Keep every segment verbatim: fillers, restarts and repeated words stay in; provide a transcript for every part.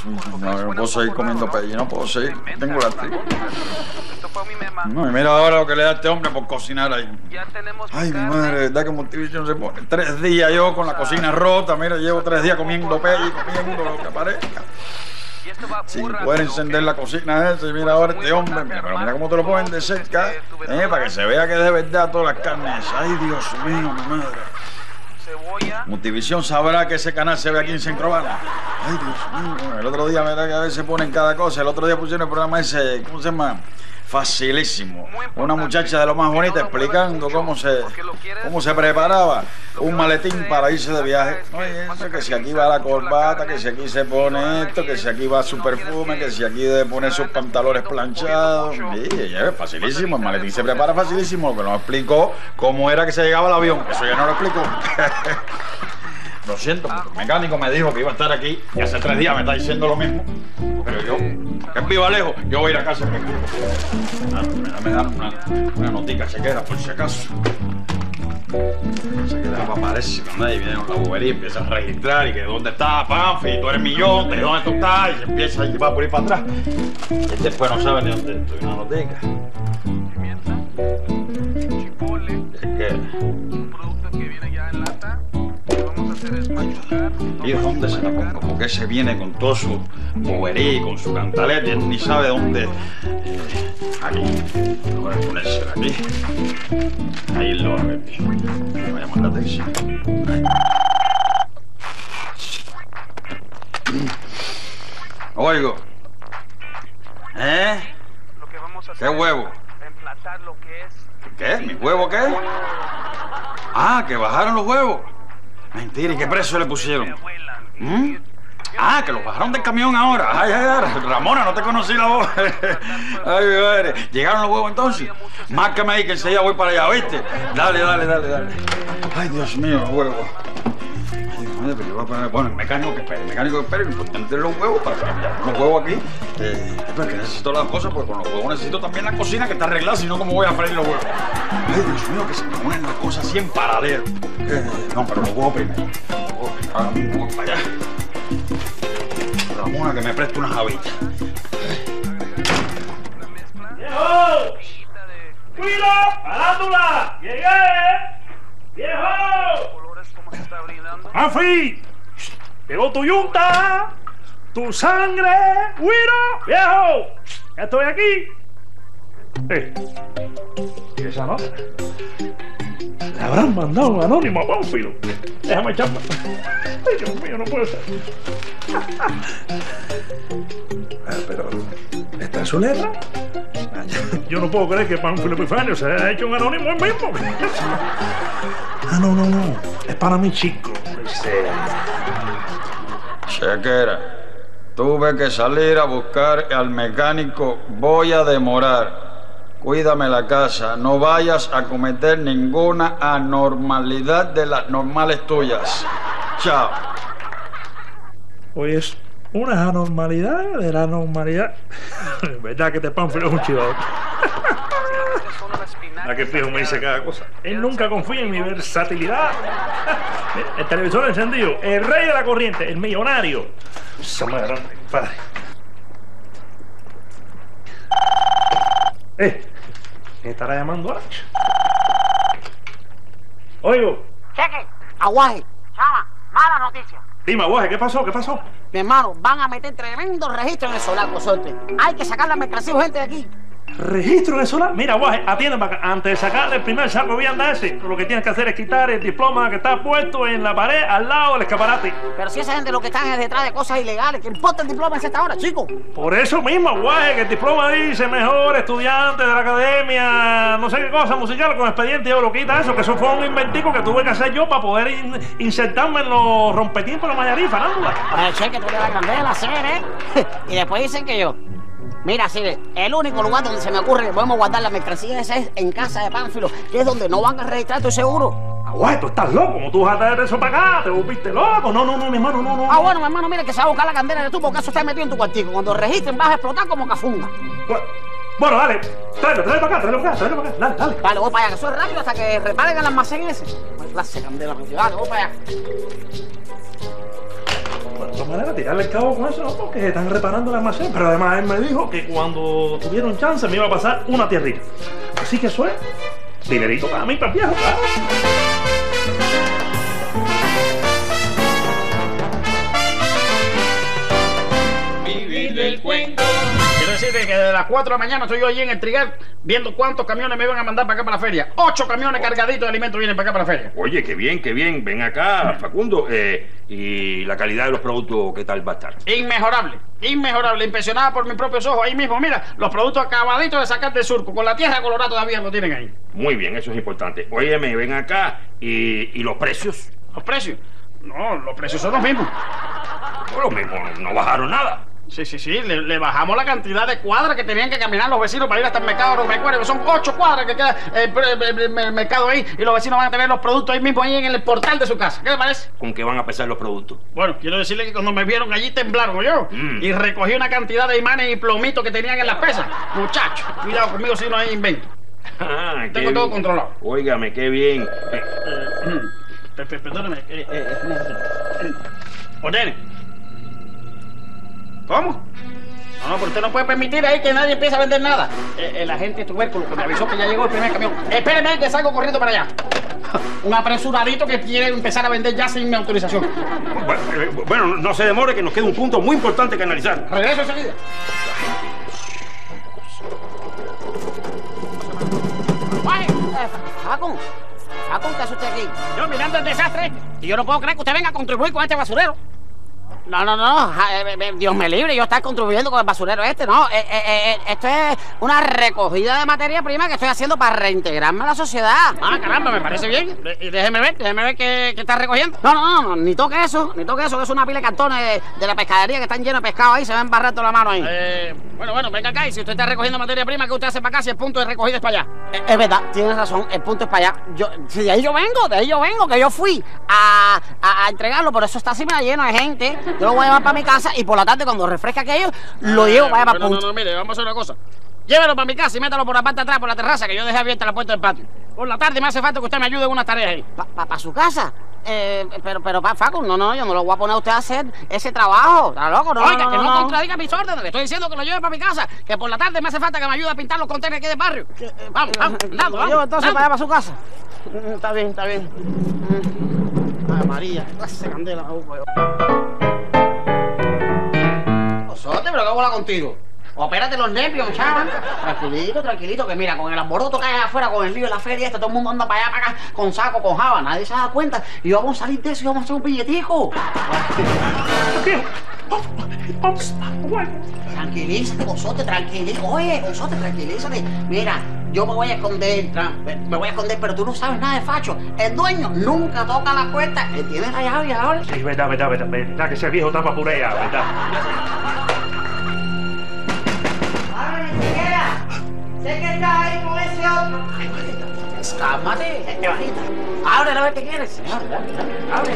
Dios mío, no, no puedo seguir comiendo pelli, no puedo seguir, tengo la tripa. No, y mira ahora lo que le da a este hombre por cocinar ahí. Ay, mi madre, ¿verdad que Multivisión se pone? Tres días yo con la cocina rota, mira, llevo tres días comiendo pelli, comiendo lo que aparezca. Sin poder encender la cocina esa, y mira ahora este hombre, mira, pero mira cómo te lo ponen de cerca, eh, para que se vea que es de verdad todas las carnes. Ay, Dios mío, mi madre. Multivisión sabrá que ese canal se ve aquí en Centro Habana. Ay, Dios mío, el otro día, mira que a veces ponen cada cosa, el otro día pusieron el programa ese, ¿cómo se llama? Facilísimo. Una muchacha de lo más bonita explicando cómo se, cómo se preparaba un maletín para irse de viaje. Oye, eso, que si aquí va la corbata, que si aquí se pone esto, que si aquí va su perfume, que si aquí debe poner sus pantalones planchados. Sí, es facilísimo, el maletín se prepara facilísimo. Lo que nos explicó cómo era que se llegaba al avión, eso ya no lo explicó. Lo siento, el mecánico me dijo que iba a estar aquí y hace tres días me está diciendo lo mismo. Pero yo, que es viva lejos, yo voy a ir a casa. Me da una, una notica chequera por si acaso. Se queda para aparecer, ¿no? Y viene la bobería y empieza a registrar y que dónde está Panfi, tú eres millón, de dónde tú estás, y se empieza a llevar por ir para atrás. Y después no sabe ni dónde estoy, una notica. Pimienta, chipole. Es que un producto que viene ya en lata. ¿Y dónde se la pongo? Porque ese viene con todo su bobería y con su cantaleta y él ni sabe dónde. Eh, aquí. Voy a ponérsela aquí. Ahí lo va a ver bien. Me va a llamar la atención. Oigo. ¿Eh? ¿Qué huevo? ¿Qué? ¿Mi huevo qué? Ah, que bajaron los huevos. Mentira, ¿y qué precio le pusieron? ¿Mm? Ah, que los bajaron del camión ahora. Ay, ay, ay, Ramona, no te conocí la voz. Ay, mi madre. ¿Llegaron los huevos entonces? Márcame ahí que enseguida voy para allá, ¿viste? Dale, dale, dale, dale. Ay, Dios mío, los huevos. Ay, madre, pero yo voy a poner... Bueno, el mecánico que espere, el mecánico que espere, importante los huevos para cambiar los huevos aquí. Eh, pero es que necesito las cosas, porque con los huevos necesito también la cocina que está arreglada, si no, ¿cómo voy a freír los huevos? Ay, Dios mío, que se me ponen las cosas así en paralelo. Eh, no, pero los huevos primero. Los huevos primero. Ahora mismo voy para allá. Ramona, que me preste unas habitas. ¡Viejo! ¡Cuido! ¡Parándula! ¡Llegué! ¡Viejo! ¡Afi! ¡Llegó tu yunta! ¡Tu sangre! ¡Guiro! ¡Viejo! ¡Ya estoy aquí! Eh, ¿y esa nota? Le habrán mandado un anónimo a Pánfilo. Déjame echarme. Ay, Dios mío, no puede ser. Ah, pero, ¿está en su letra? Yo no puedo creer que Pánfilo Epifanio se haya hecho un anónimo él mismo. Ah, no, no, no. Es para mi chico. Chequera, tuve que salir a buscar al mecánico. Voy a demorar. Cuídame la casa. No vayas a cometer ninguna anormalidad de las normales tuyas. Chao. Oye, es una anormalidad de la normalidad. ¿Verdad que este Pánfilo es un chivado? ¿A qué fijo me dice cada cosa? Él nunca confía en mi versatilidad. El televisor encendido, el rey de la corriente, el millonario. Esa madre, padre. Eh, ¿me estará llamando ahora? Oigo. Cheque, Aguaje, chama, mala noticia. Dime, Aguaje, ¿qué pasó? ¿Qué pasó? Mi hermano, van a meter tremendo registro en el solar, por suerte. Hay que sacar la mercancía urgente de aquí. ¿Registro de solar? Mira, Guaje, atiende para acá. Antes de sacar el primer saco de vianda ese, lo que tienes que hacer es quitar el diploma que está puesto en la pared al lado del escaparate. Pero si esa gente lo que están es detrás de cosas ilegales, ¿qué importa el diploma en esta hora, chico? Por eso mismo, Guaje, que el diploma dice mejor estudiante de la academia, no sé qué cosa musical con expediente y oro. Quita eso, que eso fue un inventico que tuve que hacer yo para poder in insertarme en los rompetiempos de la mayoría, farándula. Ay, cheque, tú le vas a cambiar la serie, ¿eh? Y después dicen que yo. Mira, Sire, el único lugar donde se me ocurre que podemos guardar la mercancía esa es en casa de Pánfilo, que es donde no van a registrar, estoy seguro. Guay, tú estás loco, ¿cómo tú vas a traer eso para acá? ¿Te volviste loco? No, no, no, mi hermano, no, no. Ah, bueno, mi hermano, mira que se va a buscar la candela de tu porque eso está metido en tu cuartico. Cuando registren vas a explotar como cafunga. Bueno, bueno, dale, tráelo, tráelo para acá, tráelo para acá, tráelo para acá, dale, dale. Vale, voy para allá, que soy rápido hasta que reparen el almacén ese. ¿Qué clase de candela? Vale, voy para allá. Bueno, toma manera tirarle el cabo con eso, ¿no? Porque están reparando el almacén. Pero además él me dijo que cuando tuvieron chance me iba a pasar una tierrita. Así que eso es dinerito para mí, para el viejo, claro. Vivir del cuento. Quiero decirte que de las cuatro de la mañana estoy yo allí en el trigal viendo cuántos camiones me iban a mandar para acá para la feria. Ocho camiones cargaditos de alimentos vienen para acá para la feria. Oye, qué bien, qué bien. Ven acá, Facundo. Eh, ¿Y la calidad de los productos qué tal va a estar? Inmejorable, inmejorable, impresionada por mis propios ojos. Ahí mismo, mira, los productos acabaditos de sacar del surco. Con la tierra colorada todavía lo tienen ahí. Muy bien, eso es importante. Óyeme, ven acá. ¿Y, y los precios? ¿Los precios? No, los precios son los mismos. Los mismos, no bajaron nada. Sí, sí, sí, le, le bajamos la cantidad de cuadras que tenían que caminar los vecinos para ir hasta el mercado agropecuario, que son ocho cuadras que queda el, el, el, el mercado ahí, y los vecinos van a tener los productos ahí mismo, ahí en el portal de su casa. ¿Qué le parece? ¿Con qué van a pesar los productos? Bueno, quiero decirle que cuando me vieron allí temblaron, yo Mm. y recogí una cantidad de imanes y plomitos que tenían en las pesas. Muchachos, cuidado conmigo si no hay invento. Ah, qué Tengo todo bien. controlado. Óigame, qué bien. Eh, Eh, pe- pe- Perdóneme. Eh, eh, eh, ordene. ¿Cómo? No, pero usted no puede permitir ahí que nadie empiece a vender nada. Eh, el agente tubérculo que me avisó que ya llegó el primer camión. Espéreme que salgo corriendo para allá. Un apresuradito que quiere empezar a vender ya sin mi autorización. bueno, eh, bueno, no se demore que nos queda un punto muy importante que analizar. Regreso enseguida. Oye, eh, Facu, Facu, ¿qué hace usted aquí? Yo mirando el desastre. Y yo no puedo creer que usted venga a contribuir con este basurero. No, no, no, ja, eh, eh, Dios me libre, yo estar contribuyendo con el basurero este, no. Eh, eh, eh, esto es una recogida de materia prima que estoy haciendo para reintegrarme a la sociedad. Ah, caramba, me parece bien. De- y déjeme ver, déjeme ver qué, qué está recogiendo. No, no, no, no, ni toque eso, ni toque eso, que es una pila de cartones de, de la pescadería que están llenos de pescado ahí, se ven barrando la mano ahí. Eh, bueno, bueno, venga acá y si usted está recogiendo materia prima, ¿qué usted hace para acá si el punto de recogida es para allá? Eh, Es verdad, tienes razón, el punto es para allá. Yo, si de ahí yo vengo, de ahí yo vengo, que yo fui a, a, a entregarlo, pero eso está así, me lleno de gente. Yo lo voy a llevar para mi casa y por la tarde, cuando refresca aquello, lo llevo para allá para el no, no, punto. no, mire, vamos a hacer una cosa. Llévelo para mi casa y métalo por la parte de atrás, por la terraza, que yo dejé abierta la puerta del patio. Por la tarde me hace falta que usted me ayude en unas tareas ahí. ¿Para pa, su casa? Eh, pero, pero, pa, Facu, no, no, yo no lo voy a poner a usted a hacer ese trabajo. ¿Está loco? No, Oiga, no, que no, no, no. contradiga mis órdenes. Le estoy diciendo que lo lleve para mi casa, que por la tarde me hace falta que me ayude a pintar los contenedores aquí del barrio. Vamos, vamos, andando, Lo vamos. llevo entonces andando. para allá, para su casa. Mm, Está bien, está bien. Mm. Ay, María, qué clase de candela me busco yo. Osote, pero ¿qué bola contigo? Opérate los nervios, chaval. Tranquilito, tranquilito, que mira, con el alboroto que hay afuera, con el lío de la feria esta, todo el mundo anda para allá, para acá, con saco, con java, nadie se da cuenta. Y vamos a salir de eso y vamos a hacer un billetico. Viejo. Oh, oh, bueno. Tranquilízate, Osote, tranquilízate. Oye, Osote, tranquilízate. Mira, yo me voy a esconder, tra- me voy a esconder, pero tú no sabes nada de Facho. El dueño nunca toca la puerta, él tiene la llave ahora. Sí, verdad, verdad, verdad, verdad, que ese viejo está para purea, verdad. ¡Ábreme, chiquera! Sé que estás ahí con ese otro. Cálmate, este bajita. Ábrele a ver qué quieres. Ábrele.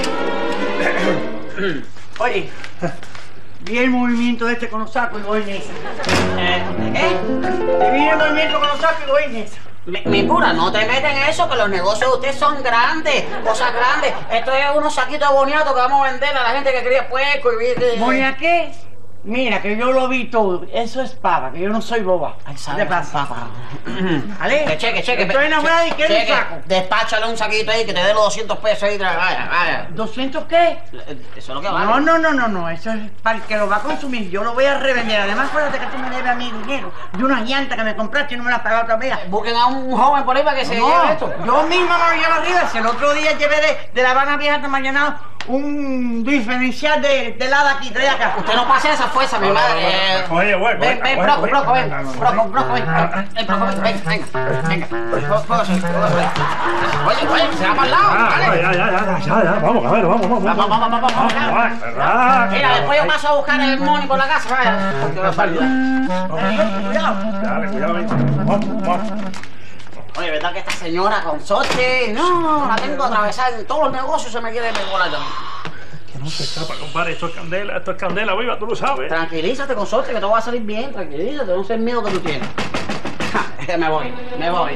Oye, vi el movimiento este con los sacos y voy en esa. Eh, ¿Qué? Vi el movimiento con los sacos y voy en esa. Mi, mi cura, no te metas en eso, que los negocios de ustedes son grandes, cosas grandes. Esto es unos saquitos de boniato que vamos a vender a la gente que cría puerco y... y- ¿Voy a qué? Mira, que yo lo vi todo. Eso es pava, que yo no soy boba. Ay, ¿Qué sabe, te pasa? papá. ¿Vale? Que cheque, cheque. Estoy enamorada y quiero un cheque. saco. Despáchale un saquito ahí, que te dé los doscientos pesos ahí. tra- Vaya, vaya. ¿doscientos qué? Eso es lo que vale. No, no, no, no, no. Eso es para el que lo va a consumir. Yo lo voy a revender. Además, acuérdate que tú me debes a mí dinero de unas llantas que me compraste y no me las pagaste todavía. Busquen a un joven por ahí para que se No, lleve esto. yo misma me lo llevo arriba. Si el otro día llevé de, de La Habana Vieja hasta Mañana un diferencial de, de helada aquí, trae acá. Usted no pase esa fuerza, mi madre. Eh, Oye, bueno. Ven, ven, Broco, Broco, ven. Broco, Broco, ven. Ven, Broco, ven, venga, venga, venga. Póngase, póngase. Oye, oye, se va para el lado, Ah, ¿vale? ya, ya, ya, ya, ya, vamos, a ver, vamos, vamos, Vamos, vamos, vamos, vamos. Vamos, verdad. Mira, después yo paso a buscar el money por la casa, vaya. Porque va a salir. Cuidado. Dale, cuidado, ven. Vamos, vamos. Oye, ¿verdad que esta señora con sorte? No, la tengo atravesada en todos los negocios, se me quiere volar también. Que no se escapa, compadre, esto es candela, esto es candela viva, tú lo sabes. Tranquilízate con sorte que todo va a salir bien, tranquilízate, no sé el miedo que tú tienes. Ja, me voy, me voy.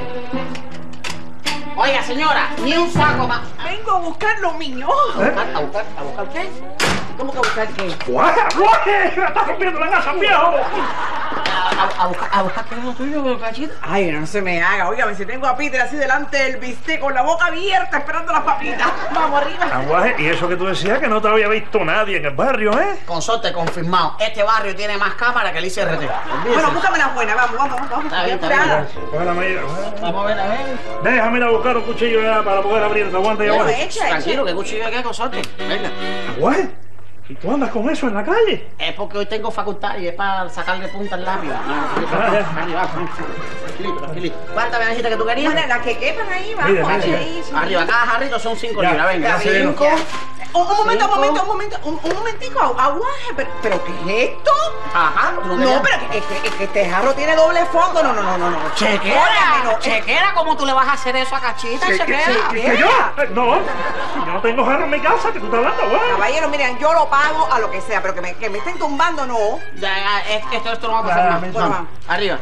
Oiga, señora, ni un saco más. Vengo a buscar lo mío. ¿A buscar, a buscar, a buscar qué? ¿Cómo que buscar qué? ¡Guaje, guaje! ¡Me estás rompiendo la casa, viejo! A, a, buscar, a buscar qué es lo tuyo, cachito. Ay, no se me haga. Óigame, si tengo a Peter así delante del bistec con la boca abierta esperando las papitas. Vamos arriba. Aguaje, y eso que tú decías que no te había visto nadie en el barrio, ¿eh? Con suerte, confirmado. Este barrio tiene más cámara que el I C R T. Bueno, búscame las buenas. Vamos, vamos, vamos. Está bien, Estoy está bien. apurada. Coge la medida. Vamos a ver, a ver. Déjame ir a buscar un cuchillo ya para poder abrir el aguante y Bueno, aguante. echa, echa. Tranquilo, que cuchillo aquí con suerte. Venga. Aguaje, ¿y tú andas con eso en la calle? Es porque hoy tengo facultad y es para sacarle punta al labio. Tranquilito, tranquilito. ¿Cuántas me dijiste que tú querías? Bueno, las que quepan ahí, vamos. Mire, mire, ahí, mire. ahí, sí. Arriba, cada jarrito son cinco Ya, libras. Venga, está bien, cinco. Un, un momento, un Cinco. momento, un momento, un, un momentico, agu- aguaje, pero, pero ¿qué es esto? Ajá, ¿tú No, querías? pero es que, es que este jarro tiene doble fondo, no, no, no, no, no. Chequera, Óyeme, no, chequera, ¿cómo tú le vas a hacer eso a Cachita? Chequera. ¿Que yo? Eh, No, yo no tengo jarro en mi casa, que tú estás hablando, güey. Caballero, miren, yo lo pago a lo que sea, pero que me, que me estén tumbando, no. Ya, ya, es- esto, esto no va a pasar Ya, más. me Bueno, llama. arriba.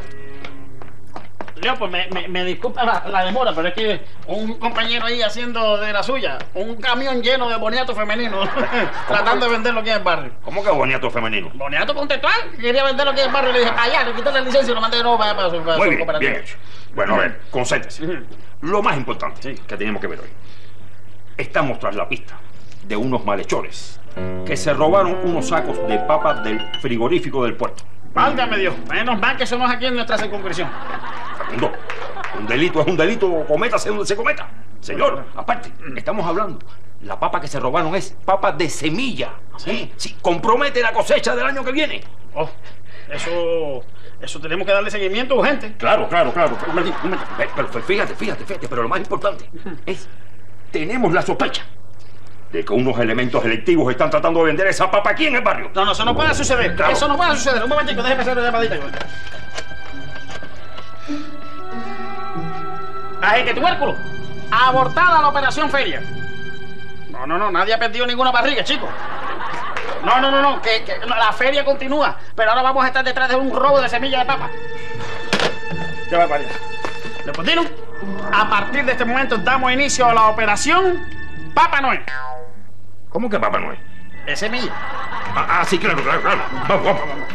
Leo, pues me, me, me disculpa la, la demora, pero es que un compañero ahí haciendo de la suya, un camión lleno de boniato femenino, tratando de vender lo que es el barrio. ¿Cómo que boniato femenino? Boniato contestó, que quería vender lo que es el barrio, le dije, allá, le quité la licencia y lo mandé de nuevo para, para su, para Muy su bien, cooperativa. bien hecho. Bueno, a ver, concéntrese. Lo más importante que tenemos que ver hoy. Estamos tras la pista de unos malhechores que se robaron unos sacos de papas del frigorífico del puerto. Válgame Dios, menos mal que eso no es aquí en nuestra circunscripción. Facundo, un delito es un delito, cométase donde se cometa. Señor, aparte, estamos hablando. La papa que se robaron es papa de semilla. ¿Sí? Sí, compromete la cosecha del año que viene. Oh, eso, eso tenemos que darle seguimiento urgente. Claro, claro, claro. Un momentito, un momentito. Pero, pero fíjate, fíjate, fíjate, pero lo más importante es, tenemos la sospecha de que unos elementos electivos están tratando de vender esa papa aquí en el barrio. No, no, eso no puede suceder. Claro. Eso no puede suceder. Un momentito, déjeme hacer una llamadita. Agente tubérculo, abortada la operación feria. No, no, no, nadie ha perdido ninguna barriga, chicos. No, no, no, no, que, que la feria continúa, pero ahora vamos a estar detrás de un robo de semillas de papa. ¿Qué va para allá? Leopoldino, a partir de este momento damos inicio a la operación Papa Noel. ¿Cómo que Papá Noel? De semilla. Ah, ah, sí, claro, claro, claro. Vamos, vamos, vamos.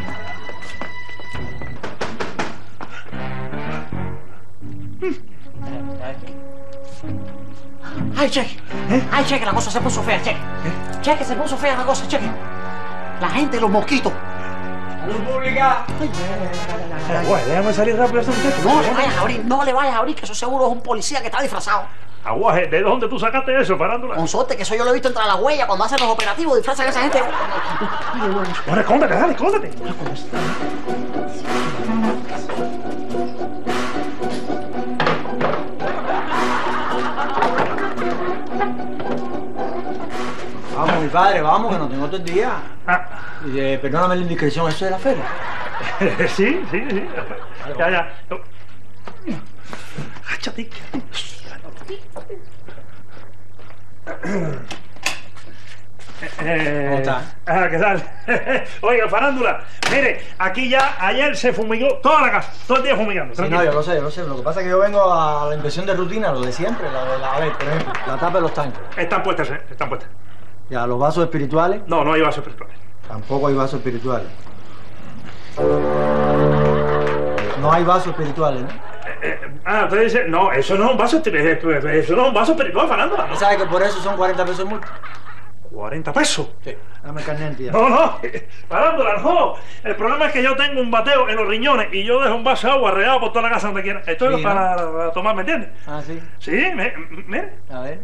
Ay, cheque. Ay, cheque, la cosa se puso fea, cheque. Cheque, se puso fea la cosa, cheque. La gente, los mosquitos. Aguaje, déjame salir rápido a ese muchacho. No le vayas a abrir, no le vayas a abrir, que eso seguro es un policía que está disfrazado. Aguaje, ¿de dónde tú sacaste eso, parándula? Con suerte que eso yo lo he visto entrar a la huella cuando hacen los operativos, disfrazan a esa gente. Ahora, escóndete, dale, escóndete. Vamos, mi padre, vamos, que no tengo todo el día. Ah, Eh, perdóname la indiscreción, ¿eso es la feria? sí, sí, sí. Ya, ya. Áchate. Eh, ¿Cómo está? Ah, ¿qué tal? Oiga, farándula, mire, aquí ya ayer se fumigó toda la casa, todo el día fumigando. Sí, no, tranquilo. yo lo sé, yo lo sé. Lo que pasa es que yo vengo a la inversión de rutina, lo de siempre, la de la, a ver, por ejemplo, la tapa de los tanques. Están puestas, eh, están puestas. Ya, los vasos espirituales, No, no hay vasos espirituales. tampoco hay vasos espirituales. No hay vasos espirituales, ¿no? Eh, ah, usted dice, no, eso no es un vaso espiritual, eso no es un vaso espiritual, farándula. ¿Usted sabe que por eso son cuarenta pesos multa? cuarenta pesos. Sí. Dame el carnet de identidad. No, no, parándola, no. El problema es que yo tengo un bateo en los riñones y yo dejo un vaso de agua regado por toda la casa donde quiera. Esto es Sí, para, para tomar, ¿me entiendes? Ah, sí. Sí, me- mire. A ver.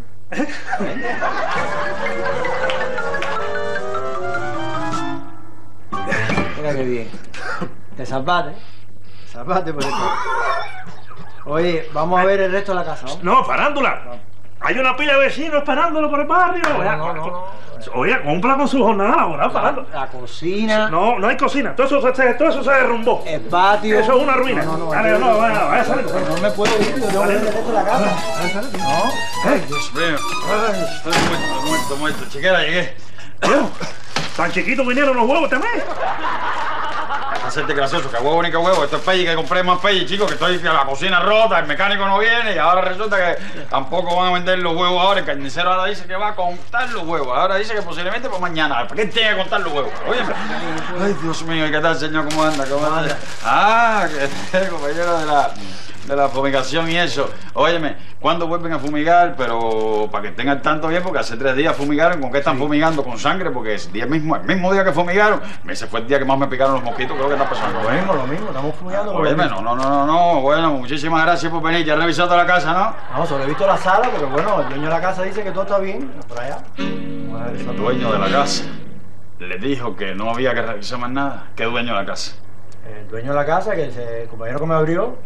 Mira qué bien. Te salvaste. Te salvaste por esto. Oye, vamos a ver el resto de la casa, ¿no? No, farándula. Hay una pila de vecinos esperándolo por el barrio. No, Oiga, no, no, no. Oiga, cumpla con su jornada laboral, La, farándula. la cocina, No, no hay cocina. Todo eso, se- todo eso se derrumbó. el patio. Eso es una ruina. No, no, no. Dale, no, vaya, vaya a salir. Pero no me puedo ir, yo tengo que ver el resto de la casa. No. Ay, Dios mío. Ay, estoy muerto, muerto, muerto. Chiquera, llegué. Viejo, tan chiquitos vinieron los huevos también. hacerte gracioso, que huevo ni que huevo. Esto es pelle, que compré más pelle, chicos, que estoy que la cocina rota, el mecánico no viene y ahora resulta que tampoco van a vender los huevos ahora. El carnicero ahora dice que va a contar los huevos. Ahora dice que posiblemente por mañana. ¿Para qué tiene que contar los huevos? Oye, ay, Dios mío, ¿y qué tal, señor? ¿Cómo anda? ¿Cómo anda? Ah, que compañero de la... de la fumigación y eso. Óyeme, ¿cuándo vuelven a fumigar? Pero para que estén al tanto bien, porque hace tres días fumigaron. ¿Con qué están sí. fumigando? Con sangre, porque el día mismo, el mismo día que fumigaron, ese fue el día que más me picaron los mosquitos. Creo que está pasando. Lo mismo, lo mismo, estamos fumigando. Óyeme, no, no, no, no, no. Bueno, muchísimas gracias por venir. Ya he revisado toda la casa, ¿no? No, solo he visto la sala, porque bueno, el dueño de la casa dice que todo está bien. Por allá. El dueño de la casa le dijo que no había que revisar más nada. ¿Qué dueño de la casa? El dueño de la casa, que el compañero que me abrió.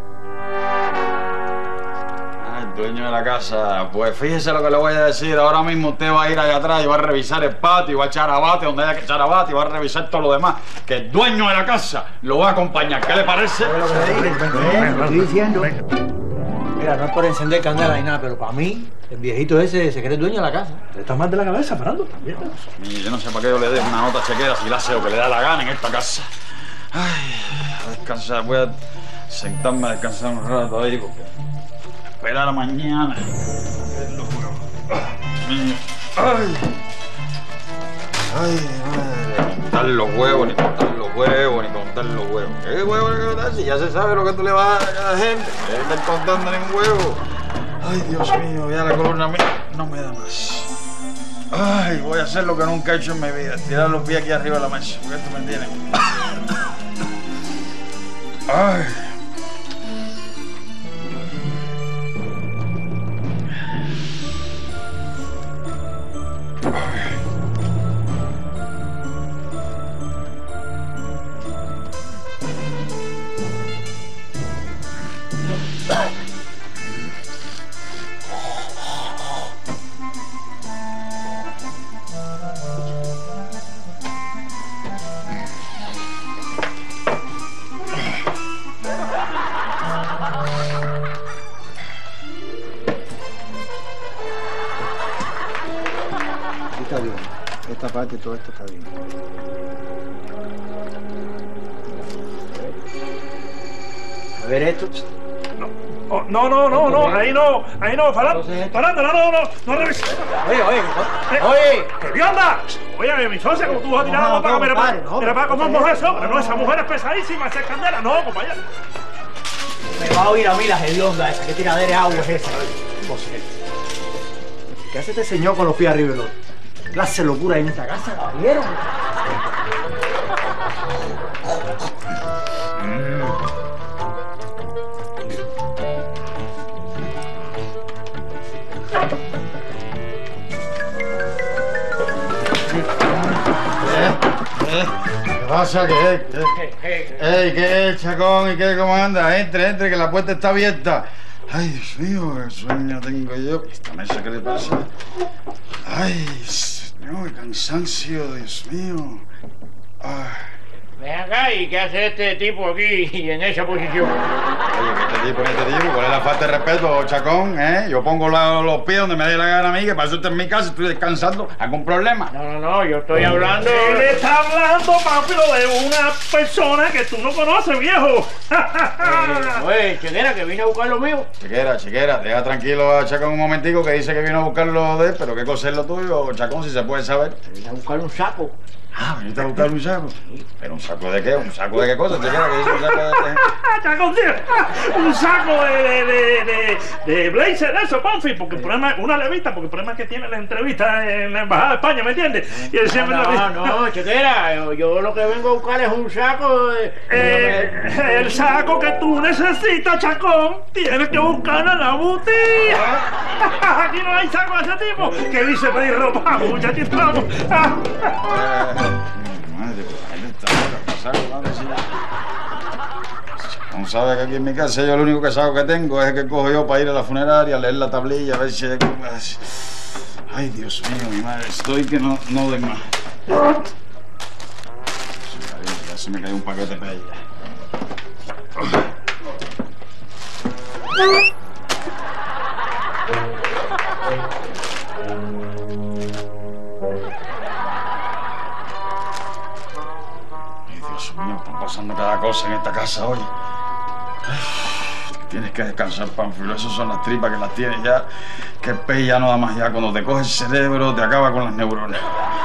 El dueño de la casa, pues fíjese lo que le voy a decir. Ahora mismo usted va a ir allá atrás y va a revisar el patio, y va a echar abate donde haya que echar abate, y va a revisar todo lo demás. Que el dueño de la casa lo va a acompañar. ¿Qué le parece? ¿Sabes lo que le dije? Venga, lo estoy diciendo. Mira, no es por encender candela ni nada, pero para mí, el viejito ese se cree el dueño de la casa. ¿Estás mal de la cabeza, Fernando? También. Mire, yo no sé para qué yo le dé una nota chequera si la hace lo que le da la gana en esta casa. Ay, a descansar, voy a sentarme a descansar un rato ahí porque esperar a mañana. Ay, ay, ay, contar los huevos, ni contar los huevos, ni contar los huevos. ¿Qué huevos hay que contar? Si ya se sabe lo que tú le vas a dar a cada gente. No hay que estar contando ningún huevo. Ay, Dios mío, ya la columna mía no me da más. Ay, voy a hacer lo que nunca he hecho en mi vida, tirar los pies aquí arriba de la mesa, porque esto me tiene. Ay. Está bien. Esta parte, todo esto está bien. A ver esto. Oh, no, no, no, no, ahí no, ahí no, Fernando, Fernando, no, no, no, no revises. Oye, oye, Eh, oye. ¿Qué onda? Oye, mi socia, como tú vas a tirar No, la boca, no, mira, compadre, para, no, mira, para, como es no, mujer sobra, no, no, esa no. mujer es pesadísima, esa es candela, no, compañero. Me va a oír a mí la hedionda esa. ¿Qué tiradera de agua es esa? José. ¿Qué hace este señor con los pies arriba del otro? Clase de locura en esta casa, caballero. ¿Qué pasa? ¿Qué? ¿Qué? Ey, ¿qué es, Chacón? ¿Y qué? ¿Cómo anda? Entre, entre, que la puerta está abierta. Ay, Dios mío, qué sueño tengo yo. ¿Esta mesa qué le pasa? Ay, señor, qué cansancio, Dios mío. Ay. Ven acá, ¿y qué hace este tipo aquí en esa posición? Oye, ¿qué este tipo, este tipo? ¿Cuál es la falta de respeto, Chacón? ¿Eh? Yo pongo la, los pies donde me dé la gana a mí, que para eso estoy en mi casa, estoy descansando. ¿Algún problema? No, no, no, yo estoy hablando... Él está hablando, papi, de una persona que tú no conoces, viejo. Eh, oye, chequera, que vine a buscar lo mío. Chiquera, chiquera, deja tranquilo a Chacón un momentico que dice que vino a buscar lo de él, pero ¿qué cosa es lo tuyo, Chacón, si se puede saber? Vine a buscar un saco. Ah, veniste a buscar un saco. ¿Pero un saco de qué? ¿Un saco de qué cosa? Chiquera, que dice un saco de qué? Chacón, tío, un saco de, de, de, de, de blazer, eso, Ponfi, porque el problema es una revista, porque el problema es que tiene la entrevista en la Embajada de España, ¿me entiendes? Y él siempre No, la- no, no, chequera, yo, yo lo que vengo a buscar es un saco de... Eh, el saco que tú necesitas, Chacón, tienes que buscarlo en la boutique. Aquí no hay saco de ese tipo que dice pedir ropa, muchachito, vamos. Madre, ¿dónde está ahora? ¿Qué saco, madre, sí? No sabe que aquí en mi casa yo lo único que saco que tengo es el que cojo yo para ir a la funeraria, a leer la tablilla, a ver si... Ay, Dios mío, mi madre, estoy que no, no doy más. Ya se me cayó un paquete de pella. Ay, Dios mío, están pasando cada cosa en esta casa hoy. Ay, tienes que descansar, Pánfilo. Esas son las tripas que las tienes ya. Que el pez ya no da más ya. Cuando te coge el cerebro, te acaba con las neuronas.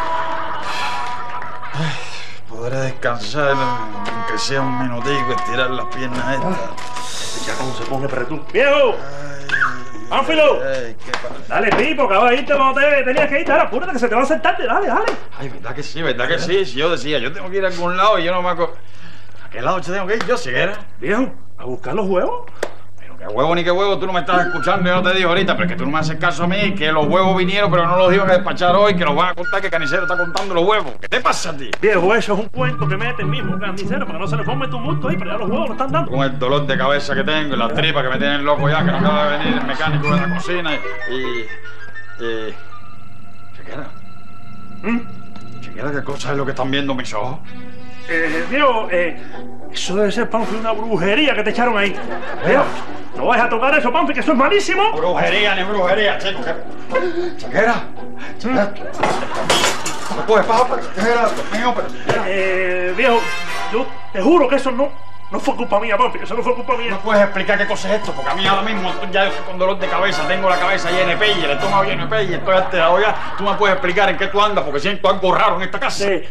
Ay, podré descansar, aunque sea un minutico, estirar las piernas estas. Ya cómo se pone pretú. ¡Viejo! ¡Pánfilo! Ay, qué pasa. Dale, Pipo, acabas de irte cuando te tenías que ir. Dale, apúrate que se te va a hacer tarde. Dale, dale. Ay, verdad que sí, verdad que sí. Si yo decía, yo tengo que ir a algún lado y yo no me acuerdo. ¿A qué lado tengo que ir yo, Ceguera? Viejo, ¿a buscar los huevos? Pero qué huevo ni qué huevo, tú no me estás escuchando, yo no te digo ahorita, pero es que tú no me haces caso a mí, que los huevos vinieron, pero no los iban a despachar hoy, que los van a contar, que Canicero está contando los huevos. ¿Qué te pasa a ti? Viejo, eso es un cuento que mete el mismo carnicero para que no se le forme tu muerto ahí, pero ya los huevos lo están dando. Con el dolor de cabeza que tengo y las tripas que me tienen loco ya, que no acaba de venir el mecánico de la cocina y... y... Chequera. ¿Mm? Chequera, ¿qué cosa es lo que están viendo mis ojos? Eh, viejo, eh, eso debe ser, Pánfilo, una brujería que te echaron ahí. Viejo, no vayas a tocar eso, Pánfilo, que eso es malísimo. Brujería ni brujería, chico. Chequera. Chequera. No puedes papa, chequera, mío, pero... Eh, viejo, yo te juro que eso no, no fue culpa mía, Pánfilo, eso no fue culpa mía. No puedes explicar qué cosa es esto, porque a mí ahora mismo estoy ya con dolor de cabeza, tengo la cabeza llena de pelle, el estómago lleno de pelle, estoy alterado ya. Tú me puedes explicar en qué tú andas, porque siento algo raro en esta casa. Sí.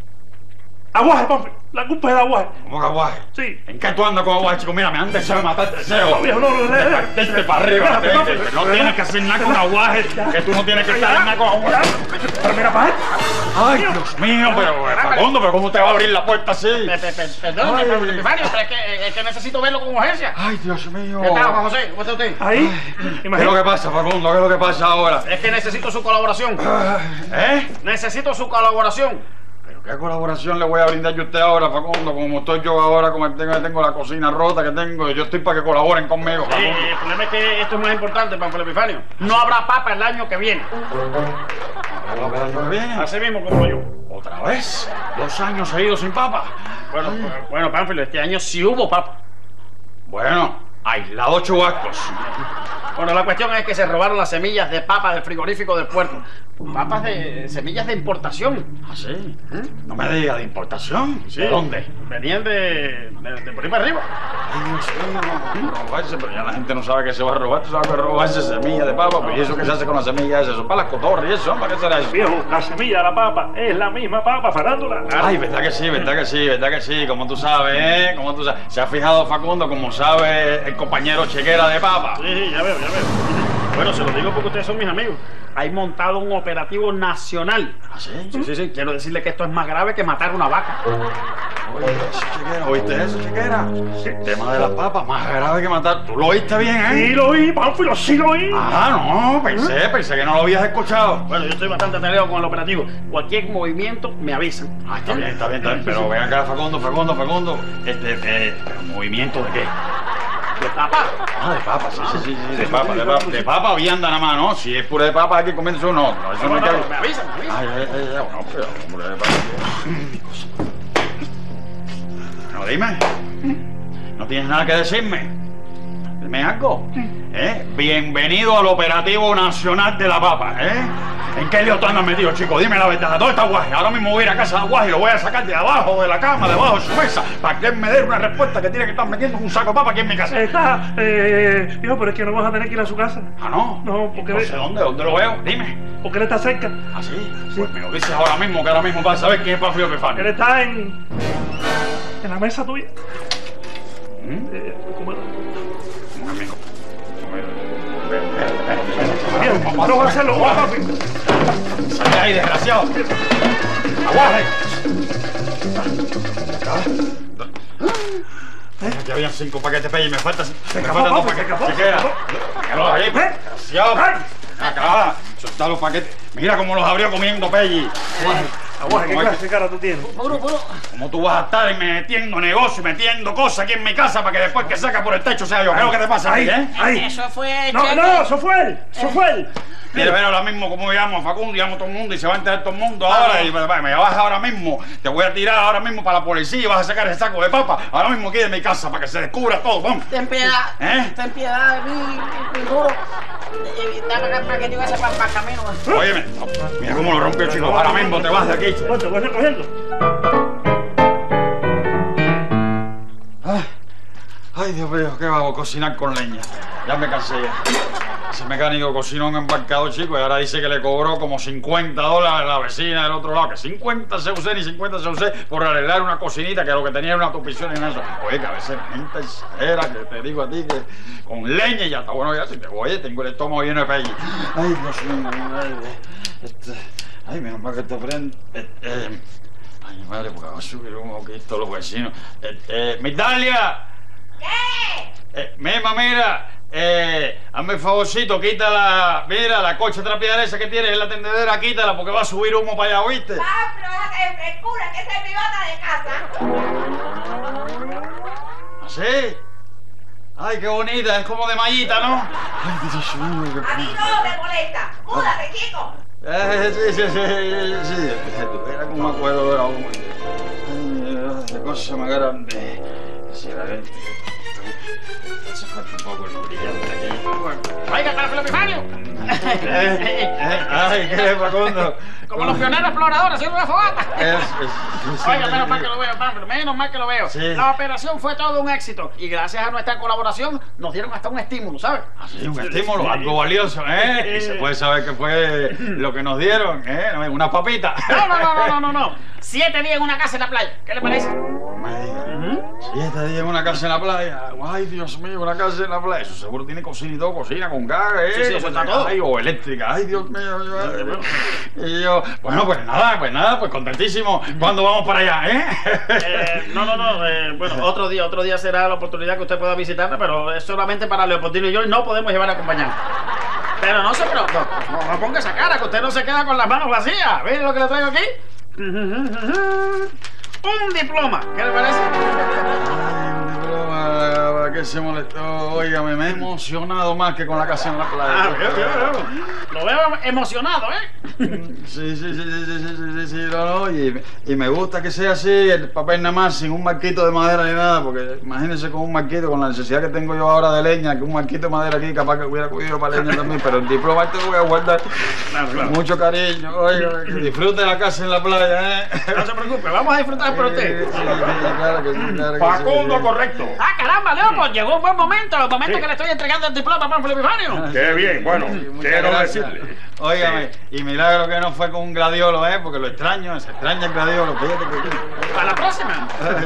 Aguaje, Pánfilo, la culpa es de Aguaje. ¿Cómo que aguaje? Sí. ¿En qué tú andas con aguaje, chico? Mira, me han deseado matar el deseo. No, viejo, no, no, no, De no. parterte para arriba. Espérate, te- Pánfilo. te- No tienes que hacer nada con aguaje, que tú no tienes que estar en nada con aguaje. Pero mira, pa' Ay, Dios mío, pero eh, Facundo, pero ¿cómo te va a abrir la puerta así? Pe- pe- pe- Perdón, Ay. Pablo Epifanio, pero es que, es que necesito verlo con urgencia. Ay, Dios mío. ¿Qué tal, Juan José? ¿Cómo está usted? Ahí, ¿Qué es lo imagínate. que pasa, Facundo? ¿Qué es lo que pasa ahora? Es que necesito su colaboración. ¿Eh? Necesito su colaboración. ¿Pero qué colaboración le voy a brindar yo a usted ahora, Facundo? Como estoy yo ahora, como tengo, tengo la cocina rota que tengo, yo estoy para que colaboren conmigo, Sí, Facundo. el problema es que esto es más importante, Pablo Epifanio. No habrá papa el año que viene. ¿Cómo que el año que viene? Así mismo como yo. ¿Otra vez? ¿Dos años seguidos sin papa? Bueno, pues, bueno, Pánfilo, este año sí hubo papa. Bueno, aislado chubascos. Bueno, la cuestión es que se robaron las semillas de papa del frigorífico del puerto. Papas de semillas de importación. ¿Ah, sí? No me diga, ¿de importación? Sí. ¿De dónde? Venían de, de, de por ahí para arriba. Ay, Dios mío, robarse, pero ya la gente no sabe que se va a robar, tú sabes que robarse semillas de papa, pues ¿y eso qué se hace con las semillas esas? Son para las cotorras y eso, ¿para qué será eso? Viejo, la semilla de la papa es la misma papa, farándula. Ay, verdad que sí, verdad que sí, verdad que sí, como tú sabes, ¿eh? Como tú sabes. ¿Se ha fijado, Facundo, como sabe el compañero Chequera de papa? Sí, sí, ya veo, ya veo. Bueno, se lo digo porque ustedes son mis amigos. Hay montado un operativo nacional. ¿Ah, sí? Sí, sí, sí. Quiero decirle que esto es más grave que matar una vaca. Oye, eso, Chequera, ¿oíste eso, Chequera? El tema de las papas, más grave que matar. ¿Tú lo oíste bien, eh? Sí lo oí, Pánfilo, sí lo oí. Ah, no, pensé, pensé que no lo habías escuchado. Bueno, yo estoy bastante atareado con el operativo. Cualquier movimiento me avisan. Ah, está bien, está bien, está bien. Pero ven acá, Facundo, Facundo, Facundo. Este, eh, ¿pero movimiento de qué? ¿De papa? Ah, de papa, sí, sí, sí, sí, de papa, de papa. De papa vianda nada más, ¿no? Si es pura de papa hay que comerse uno. No, eso no No, hay no, que... no, me avisan, me avisan. Ay, ay, ay, ay, no, pero hombre, de papa. No, dime. ¿No tienes nada que decirme? Dime algo. ¿Eh? Bienvenido al Operativo Nacional de la Papa, ¿eh? ¿En qué lío tú andas metido, chico? Dime la verdad. ¿Dónde está Guaje? Ahora mismo voy a ir a casa de Guaje y lo voy a sacar de abajo de la cama, debajo de su mesa, para que él me dé una respuesta que tiene que estar metiendo un saco de papa aquí en mi casa. Está, eh, viejo, pero es que no vas a tener que ir a su casa. Ah, ¿no? No, porque No ve- sé dónde, ¿dónde lo veo? Dime. Porque él está cerca. ¿Ah, sí? Pues me lo dices ahora mismo, que ahora mismo vas a saber quién es Pánfilo Él Epifanio. está en. en la mesa tuya. ¿Mm? Eh, ¿cómo era? Un amigo. Espérate, espérate, espérate. Bien, Vamos, no vas a hacerlo, vamos, papi. Sal de ahí, desgraciado. ¡Aguaje! Ya habían cinco paquetes de pelle y me faltan... Me escapó, faltan dos papi, se paquetes. escapó, Chequera. se escapó. Sácalos ahí, ¿Eh? desgraciado. ¡Ay! Acá, soltá los paquetes. Mira cómo los abrió comiendo pelle. Aguaje, ¿qué ¿Cómo es clase de cara tú tienes? Puro, puro. ¿Cómo tú vas a estar metiendo negocio y metiendo cosas aquí en mi casa para que después que saca por el techo sea yo? ¿Qué es lo que te pasa ahí, eh? Ahí. Eso fue... No, cheque. no, eso fue él. Eso fue él. Mira, ver ahora mismo cómo llamo a Facundo, llamo a todo el mundo y se va a enterar todo el mundo ahora y me, me vas ahora mismo, te voy a tirar ahora mismo para la policía y vas a sacar ese saco de papa ahora mismo aquí de mi casa para que se descubra todo, vamos. Ten piedad. ¿Eh? Ten piedad de mí, mi duro. Eh, Dame el paquete ese para el camino. Óyeme, mira cómo lo rompió, chico, ahora mismo te vas de aquí. Bueno, te voy recogiendo. Ay, Dios mío, ¿qué hago? Cocinar con leña. Ya me cansé ya. Ese mecánico cocinó un embarcado, chico, y ahora dice que le cobró como cincuenta dólares a la vecina del otro lado. Que cincuenta C U C ni cincuenta C U C por arreglar una cocinita que lo que tenía era una tupición en eso. Oye, que a veces gente exagera, que te digo a ti que con leña y ya está bueno ya. Si te oye, tengo el estómago lleno de pelle. Ay, Dios mío, ay, este, ay, menos mal que te prende. Eh, eh, ay, mi madre, porque va a subir humo que todos los vecinos. Eh, eh, ¡Migdalia! ¿Qué? Eh, Mema, mira. Eh, hazme el favorcito, quítala, mira, la cocha trapeadora esa que tienes en la tendedera, quítala porque va a subir humo para allá, ¿oíste? Pablo, déjate de frescura, que esa es mi bata de casa. ¿Así? Ay, qué bonita, es como de mallita, ¿no? Ay, Dios mío, qué A mí no te molesta. Múdate, chico. Eh, sí, sí, sí, sí, era como me acuerdo de la humo. Ay, qué cosa más grande. Si la gente... Hace falta un poco el brillante aquí. Oiga, Pánfilo Epifanio. Eh, eh, ay, ¿qué es, Facundo? Como los pioneros exploradores haciendo una fogata. Es, es, es, Oiga, menos mal que lo veo, Pánfilo, menos mal que lo veo. Sí. La operación fue todo un éxito y gracias a nuestra colaboración nos dieron hasta un estímulo, ¿sabes? Sí, un estímulo, algo valioso, ¿eh? Y se puede saber qué fue lo que nos dieron, ¿eh? Una papita. No, no, no, no, no, no, no. Siete días en una casa en la playa. ¿Qué le parece? No me digas. Siete días en una casa en la playa. Ay, Dios mío, una casa en la playa. Eso seguro tiene cocina y todo, cocina con gas, ¿eh? Sí, sí, eso está todo. Ay, o eléctrica. Ay, Dios mío. Yo, y yo, bueno, pues nada, pues nada, pues contentísimo. ¿Cuándo vamos para allá, eh? Eh, no, no, no. Eh, bueno, otro día, otro día será la oportunidad que usted pueda visitarme, pero es solamente para Leopoldino y yo y no podemos llevar acompañante. Pero no se preocupe, no, no, no ponga esa cara, que usted no se queda con las manos vacías. ¿Ve lo que le traigo aquí? Un diploma. ¿Qué le parece? Ay, un diploma, ¿para qué se molestó? Óigame, me he emocionado más que con la casa en la playa. Ah, veo, veo, veo. Lo veo emocionado, ¿eh? Sí, sí, sí, sí, sí, sí, sí, sí, no, no, y, y me gusta que sea así, el papel nada más, sin un marquito de madera ni nada, porque imagínense con un marquito, con la necesidad que tengo yo ahora de leña, que un marquito de madera aquí, capaz que hubiera cogido para leña también, pero el diploma este lo voy a guardar Claro, claro. con mucho cariño. Oiga, que disfrute la casa en la playa, ¿eh? No se preocupe, vamos a disfrutar por usted. Sí, sí, sí, claro que sí, claro que sí. Facundo, correcto. Ah, caramba, Leopold, llegó un buen momento, el momento Sí. que le estoy entregando el diploma a Pánfilo Epifanio. Qué bien, bueno, Sí, muchas quiero gracias. decirle. Óigame, y milagro que no fue con un gladiolo, ¿eh? Porque lo extraño, se extraña el gladiolo, fíjate que... A la próxima.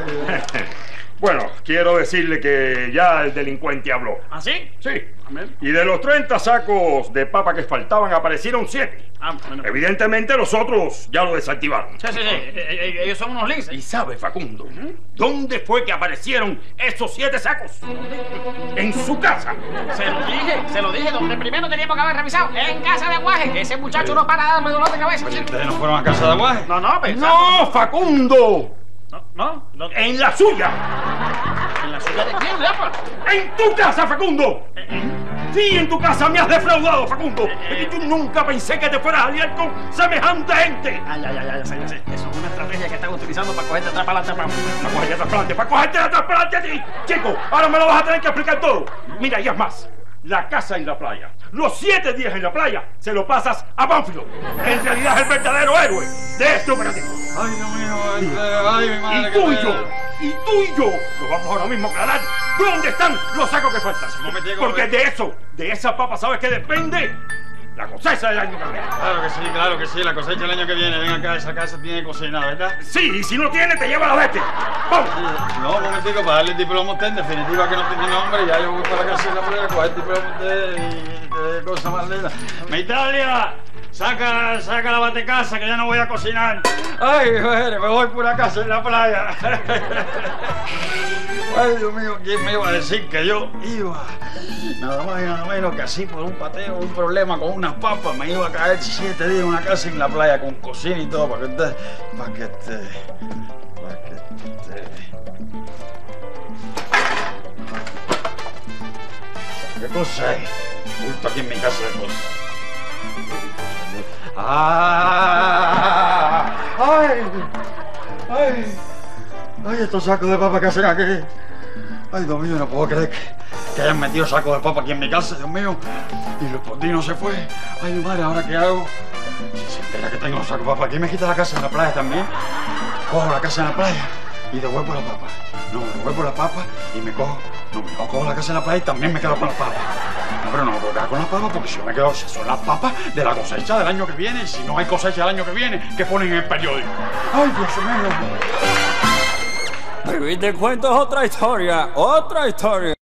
Bueno, quiero decirle que ya el delincuente habló. ¿Ah, sí? Sí. Amén. Y de los treinta sacos de papa que faltaban, aparecieron siete. Ah, bueno. Evidentemente los otros ya lo desactivaron. Sí, sí, sí. Eh, eh, Ellos son unos linces. ¿Y sabe, Facundo, dónde fue que aparecieron esos siete sacos? En su casa. Se lo dije, se lo dije, donde primero teníamos que haber revisado. En casa de Aguaje, que ese muchacho no para de darme dolor de cabeza. chico. ¿Ustedes no fueron a casa de aguaje? No, no, pensando. ¡No, Facundo! No, no, no. ¡En la suya! ¿En la ciudad de quién, Leopold? ¡En tu casa, Facundo! Sí, en tu casa me has defraudado, Facundo. Y yo nunca pensé que te fueras a aliar con semejante gente. Ay, ay, ay, ay, sí, sí. Eso es una estrategia que están utilizando para cogerte atrás para adelante. Para cogerte atrás para adelante, para cogerte atrás para adelante a ti. Chico, ahora me lo vas a tener que explicar todo. Mira, y es más. La casa en la playa, los siete días en la playa, se lo pasas a Pánfilo. En realidad es el verdadero héroe de este operativo. Ay, Dios mío, este, ay, mi madre. Y tú y qué yo, pena. y tú y yo, lo vamos ahora mismo a aclarar. ¿Dónde están los sacos que faltan? momentico, Porque ven. de eso, de esa papa, ¿sabes qué depende? La cosecha del año que viene. Claro que sí, claro que sí, la cosecha el año que viene. Ven acá, esa casa tiene cocina, ¿verdad? Sí, y si no tiene, te lleva a la bestia. ¡Vamos! No, un momentico, para darle el diploma a usted, en definitiva que no tiene nombre, ya yo voy para la casa de la playa, coger el diploma a usted y qué cosa más linda. ¡Mi Italia! Saca, saca la batecasa que ya no voy a cocinar. Ay, mujer, me voy por una casa en la playa. Ay, Dios mío, ¿quién me iba a decir que yo iba? Nada más y nada menos que así por un pateo, un problema con unas papas, me iba a caer siete días en una casa en la playa con cocina y todo para que usted, para que esté, para que esté. ¿Qué cosa es? Justo aquí en mi casa de cosas. ¡Ah! ¡Ay! ¡Ay! ¡Ay, estos sacos de papa que hacen aquí! ¡Ay, Dios mío, no puedo creer que, que hayan metido sacos de papa aquí en mi casa, Dios mío! Y Leopoldino se fue. ¡Ay, mi madre, ¿ahora qué hago? Si se entera que tengo los sacos de papa aquí, me quita la casa en la playa también. Cojo la casa en la playa y devuelvo la papa. No, devuelvo la papa y me cojo No, me quedo con la casa en la playa y también me quedo con las papas. No, pero no me puedo quedar con las papas porque si yo me quedo, si son las papas de la cosecha del año que viene, y si no hay cosecha del año que viene, ¿qué ponen en el periódico? ¡Ay, Dios mío! Vivir del cuento es otra historia, otra historia.